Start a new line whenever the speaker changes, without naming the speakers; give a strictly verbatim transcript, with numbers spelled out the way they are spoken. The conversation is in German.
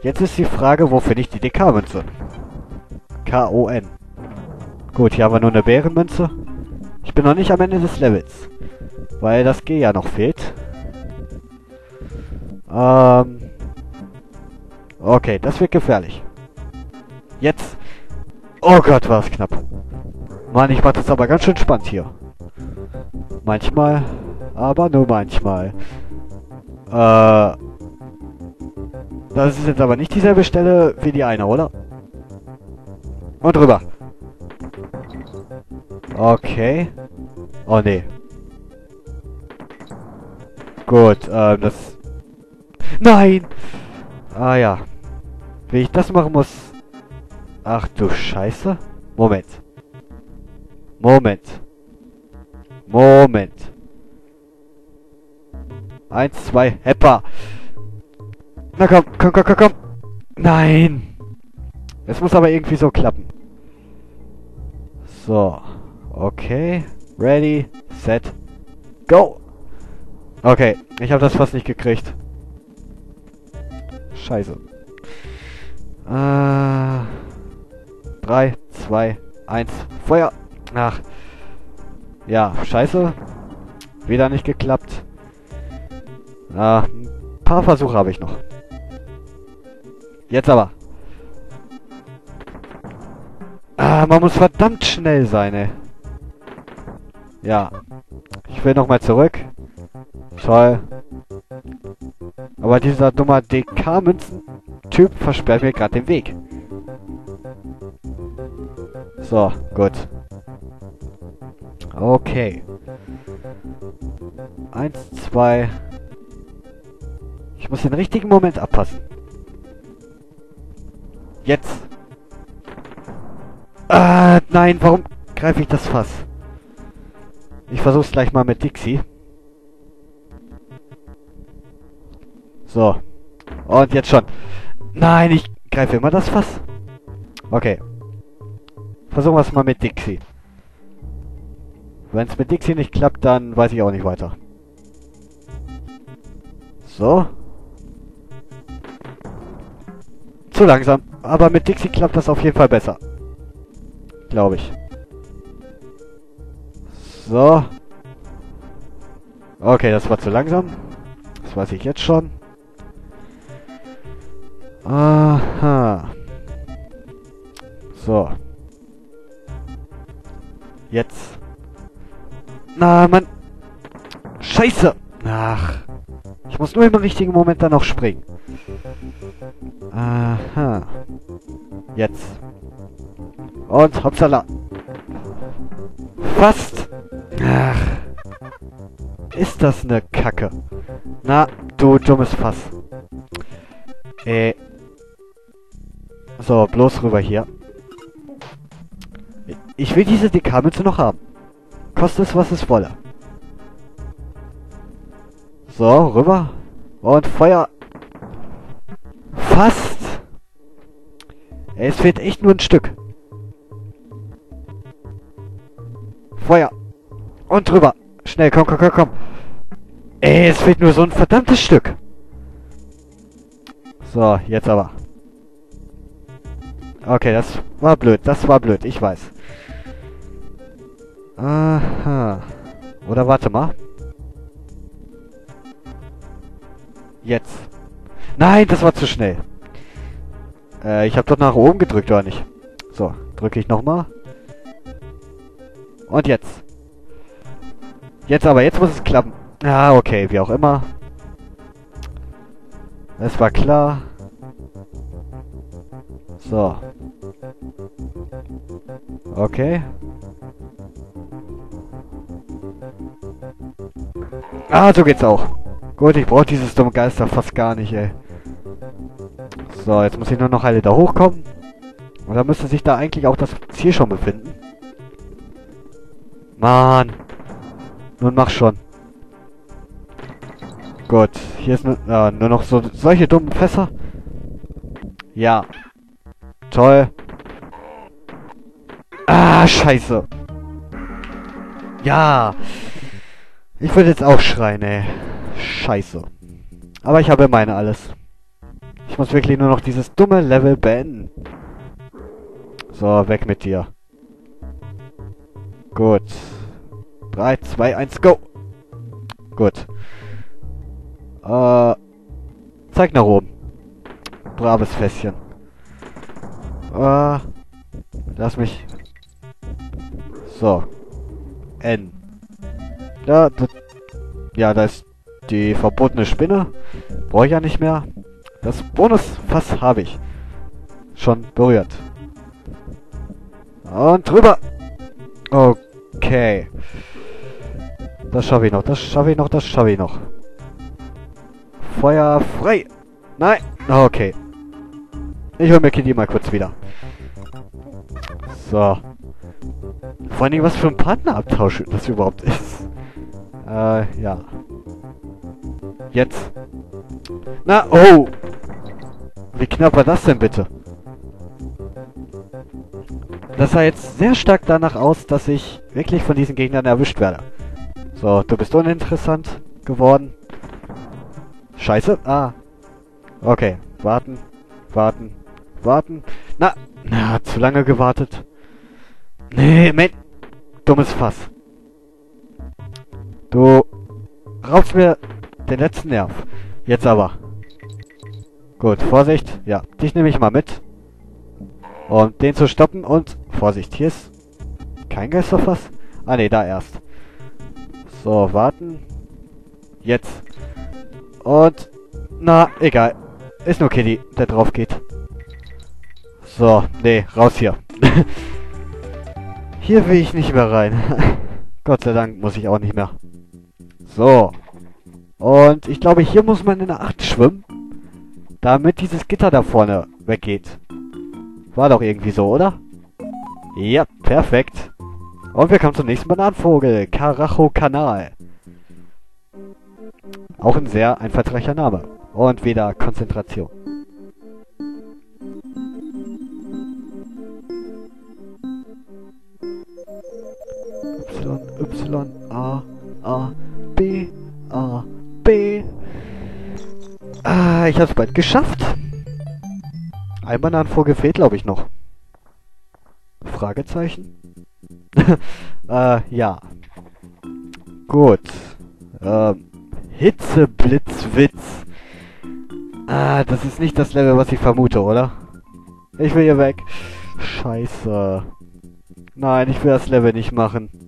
Jetzt ist die Frage, wo finde ich die D K-Münze? K O N. Gut, hier haben wir nur eine Bärenmünze. Ich bin noch nicht am Ende des Levels. Weil das G ja noch fehlt. Ähm... Okay, das wird gefährlich. Jetzt... Oh Gott, war es knapp. Mann, ich mach das aber ganz schön spannend hier. Manchmal, aber nur manchmal. Äh... Das ist jetzt aber nicht dieselbe Stelle wie die eine, oder? Und rüber. Okay. Oh, nee. Gut, ähm, das... Nein! Ah, ja. Wie ich das machen muss... Ach du Scheiße. Moment. Moment. Moment. Eins, zwei, Heppa. Na komm, komm, komm, komm, komm. Nein. Es muss aber irgendwie so klappen. So. Okay. Ready, set, go. Okay, ich habe das fast nicht gekriegt. Scheiße. Äh, drei, zwei, eins, Feuer. Ach. Ja, scheiße. Wieder nicht geklappt. Ah, ein paar Versuche habe ich noch. Jetzt aber. Ah, man muss verdammt schnell sein, ey. Ja. Ich will nochmal zurück. Toll. Aber dieser dumme D K-Münzen-Typ versperrt mir gerade den Weg. So, gut. Okay. Eins, zwei. Ich muss den richtigen Moment abpassen. Jetzt. Ah, nein, warum greife ich das Fass? Ich versuch's gleich mal mit Dixie. So. Und jetzt schon. Nein, ich greife immer das Fass. Okay. Versuchen wir es mal mit Dixie. Wenn es mit Dixie nicht klappt, dann weiß ich auch nicht weiter. So. Zu langsam. Aber mit Dixie klappt das auf jeden Fall besser. Glaube ich. So. Okay, das war zu langsam. Das weiß ich jetzt schon. Aha. So. Jetzt. Na, Mann. Scheiße. Ach. Ich muss nur im richtigen Moment dann noch springen. Aha. Jetzt. Und hoppsala. Fast. Ach. Ist das eine Kacke. Na, du dummes Fass. Äh. So, bloß rüber hier. Ich will diese D K-Münze noch haben. Kostet es, was es wolle. So, rüber. Und Feuer. Fast. Ey, es fehlt echt nur ein Stück. Feuer. Und drüber. Schnell, komm, komm, komm, komm. Ey, es fehlt nur so ein verdammtes Stück. So, jetzt aber. Okay, das war blöd. Das war blöd, ich weiß. Aha. Oder warte mal. Jetzt. Nein, das war zu schnell. Äh, ich habe doch nach oben gedrückt, oder nicht? So, drücke ich nochmal. Und jetzt. Jetzt aber, jetzt muss es klappen. Ah, okay, wie auch immer. Es war klar. So. Okay. Ah, so geht's auch. Gut, ich brauche dieses dumme Geister fast gar nicht, ey. So, jetzt muss ich nur noch alle da hochkommen. Und dann müsste sich da eigentlich auch das Ziel schon befinden. Mann. Nun mach schon. Gut, hier ist nur, äh, nur noch so solche dummen Fässer. Ja. Toll. Ah, scheiße. Ja. Ich würde jetzt auch schreien, ey. Scheiße. Aber ich habe meine alles. Ich Ich muss wirklich nur noch dieses dumme Level beenden. So, weg mit dir. Gut. drei, zwei, eins, go! Gut. Äh, zeig nach oben. Braves Fässchen. Äh, lass mich... So. N. Ja, das, ja, da ist die verbotene Spinne. Brauche ich ja nicht mehr. Das Bonusfass habe ich schon berührt. Und drüber. Okay. Das schaffe ich noch, das schaffe ich noch, das schaffe ich noch. Feuer frei. Nein. Okay. Ich hole mir Kitty mal kurz wieder. So. Vor allen Dingen, was für ein Partnerabtausch das überhaupt ist. Äh, ja. Jetzt. Na, oh! Wie knapp war das denn bitte? Das sah jetzt sehr stark danach aus, dass ich wirklich von diesen Gegnern erwischt werde. So, du bist uninteressant geworden. Scheiße. Ah. Okay. Warten. Warten. Warten. Na. Na, zu lange gewartet. Nee, Mensch. Dummes Fass. Du raubst mir den letzten Nerv. Jetzt aber. Gut, Vorsicht. Ja, dich nehme ich mal mit. Um den zu stoppen und... Vorsicht, hier ist kein Geisterfass. Ah ne, da erst. So, warten. Jetzt. Und... Na, egal. Ist nur Kitty, der drauf geht. So, nee, raus hier. Hier will ich nicht mehr rein. Gott sei Dank muss ich auch nicht mehr. So. Und ich glaube, hier muss man in der acht schwimmen. Damit dieses Gitter da vorne weggeht. War doch irgendwie so, oder? Ja, perfekt. Und wir kommen zum nächsten Bananenvogel. Karacho-Kanal. Auch ein sehr einfallsreicher Name. Und wieder Konzentration. Y, Y, A, A, B, A, B. Ah, ich hab's bald geschafft. Ein Bananenvogel fehlt, glaube ich, noch. Fragezeichen? äh, ja. Gut. Ähm, Hitzeblitzwitz. Ah, das ist nicht das Level, was ich vermute, oder? Ich will hier weg. Scheiße. Nein, ich will das Level nicht machen.